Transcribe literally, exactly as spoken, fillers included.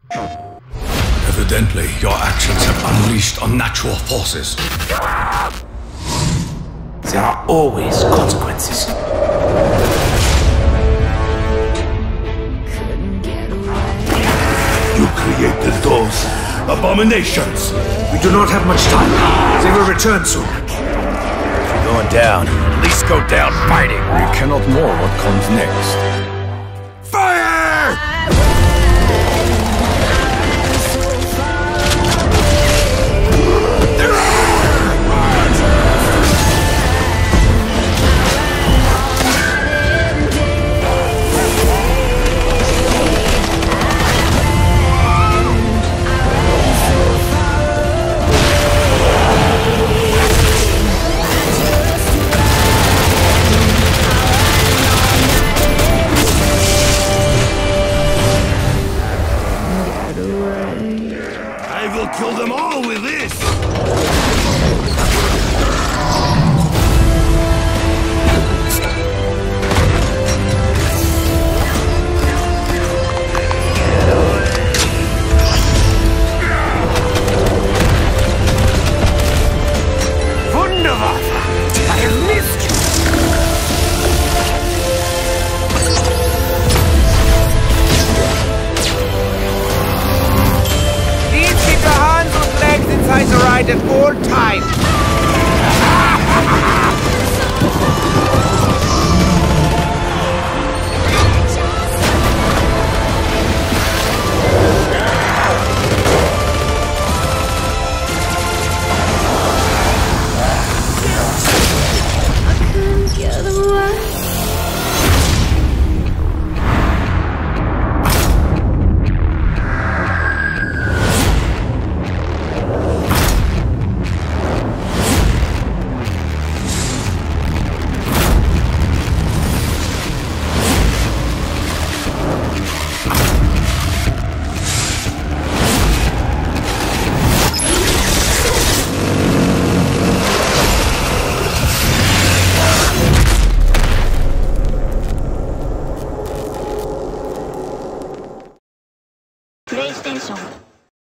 Evidently, your actions have unleashed unnatural forces. There are always consequences. You created those abominations! We do not have much time. They will return soon. Going down. At least go down fighting. We cannot know what comes next. Fire! I will kill them all with this! Wunderwaffe! I have missed you! Please keep your hands and legs inside the ride at all times!